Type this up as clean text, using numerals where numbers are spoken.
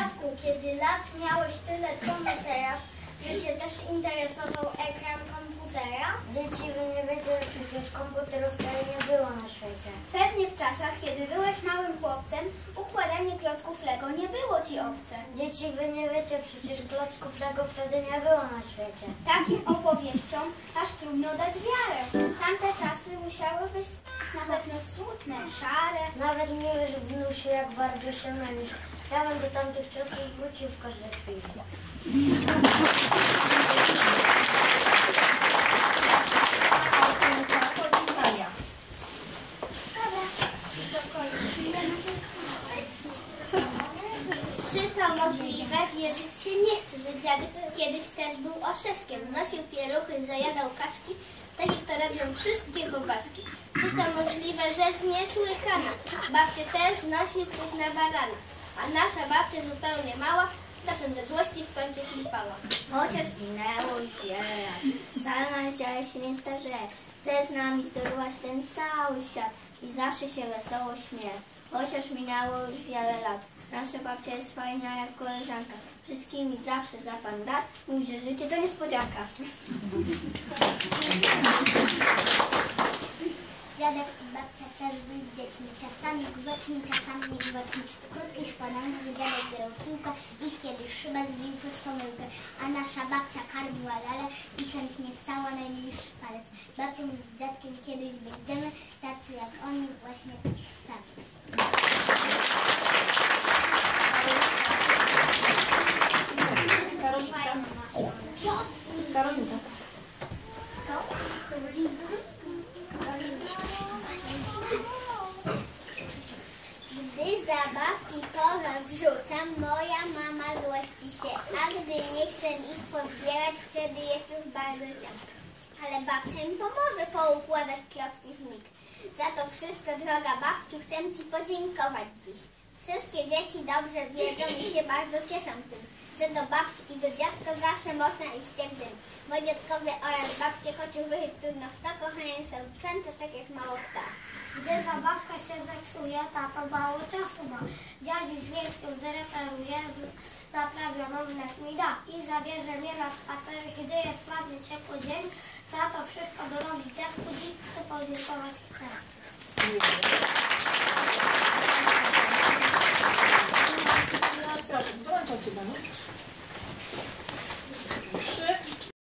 Dziadku, kiedy lat miałeś tyle co my teraz, że cię też interesował ekran komputera? Dzieci, wy nie wiecie, że przecież komputerów wtedy nie było na świecie. Pewnie w czasach, kiedy byłeś małym chłopcem, układanie klocków Lego nie było ci obce. Dzieci, wy nie wiecie, przecież klocków Lego wtedy nie było na świecie. Takim opowieściom aż trudno dać wiarę. Tamte czasy musiały być na pewno smutne, szare. Nawet nie wiesz, wnusiu, jak bardzo się mylisz. Ja bym do tamtych czasów wrócił w każdej chwili. Czy to możliwe? Wierzyć się nie chce, że dziadek kiedyś też był oszeszkiem. Nosił pieluchy, zajadał kaszki, tak jak to robią wszystkie chłopaszki. Czy to możliwe? Rzecz niesłychana. Babcie też nosił ktoś na barana. A nasza babcia zupełnie mała, czasem ze złości w kącie chlipała. Chociaż minęło już wiele lat, wcale nasz dziadek się nie starzeje. Chce z nami zdobywać ten cały świat i zawsze się wesoło śmieje. Chociaż minęło już wiele lat, nasza babcia jest fajna jak koleżanka. Wszystkimi zawsze za pan rad, mówi, że życie to niespodzianka. Dziadek i babcia też byli dziećmi, czasami grzeczni, czasami niegrzeczni. W krótkiej składanki dziadek grał w piłkę i kiedyś szybę zbił przez pomyłkę. A nasza babcia karmiła lalę i chętnie ssała najmniejszy palec. Babcią z dziadkiem kiedyś będziemy, tacy jak oni właśnie być chcemy. Karolinka. Gdy zabawki porozrzucam, moja mama złości się, a gdy nie chcę ich pozbierać, wtedy jest już bardzo ciężko. Ale babcia mi pomoże poukładać klocki w mig. Za to wszystko, droga babciu, chcę ci podziękować dziś. Wszystkie dzieci dobrze wiedzą i się bardzo cieszą tym, że do babci i do dziadka zawsze można iść jak dym. Bo dziadkowie oraz babcie, choć uwychyć trudno kto, kochanie są często tak jak mało kto. Gdy zabawka się zepsuje, tato mało czasu ma. Dziadziuś więc ją zreperuje, naprawioną wnet mi da. I zabierze mnie na spacer, gdy jest ładny, ciepły dzień. Za to wszystko dorobi dziadku, dziś chcę podziękować chcę. Proszę, dołączać się do nas.